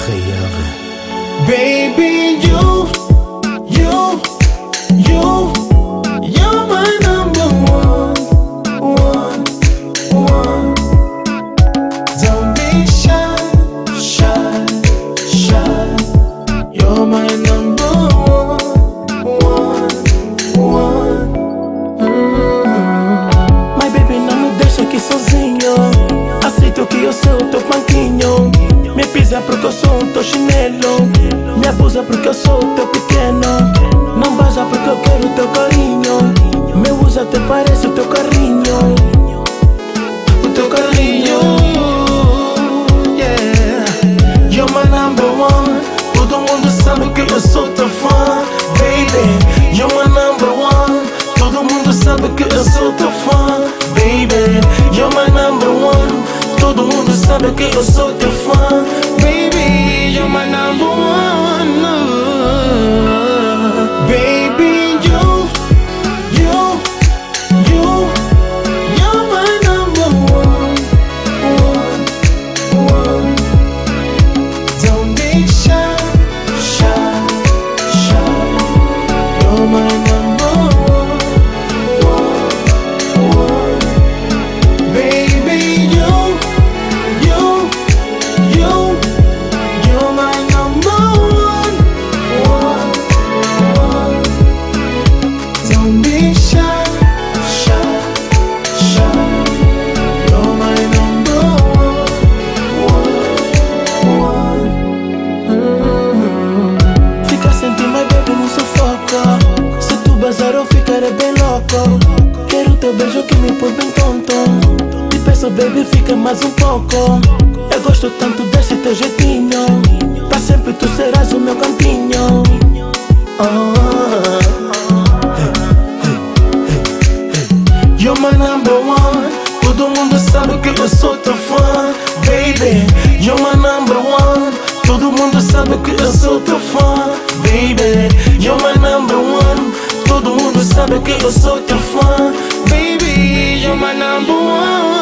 Baby, you're my number one. Don't be shy. You're my number one. My baby, não me deixa aqui sozinho. Aceito que eu sou o teu banquinho. Me pisa porque eu sou o teu chinelo. Me abusa porque eu sou o teu pequeno. Não baja porque eu quero o teu carinho. Me usa até parece o teu carrinho. O teu carrinho, yeah. You're my number one. Todo mundo sabe que eu sou teu fã, baby. You're my number one. Todo mundo sabe que eu sou teu fã, baby. You're my number one. Todo mundo sabe que eu sou teu fã, baby. You're my number one. Baby, you're my number one. Don't be shy. You're my number one. Baby, you're my number one. Don't be shy. You're my number one. Fica sentindo, my baby, não sufoca. Se tu bazar eu ficarei bem louco. Quero teu beijo que me põe bem tonto. Te peço, baby, fica mais um pouco. Eu gosto tanto desse teu jeitinho. Pra sempre tu serás o meu cantinho. You're my number one. Todo mundo sabe que eu sou teu fã, baby. You're my number one. Todo mundo sabe que eu sou teu fã, baby. You're my number one. Todo mundo sabe que eu sou teu fã, baby. You're my number one.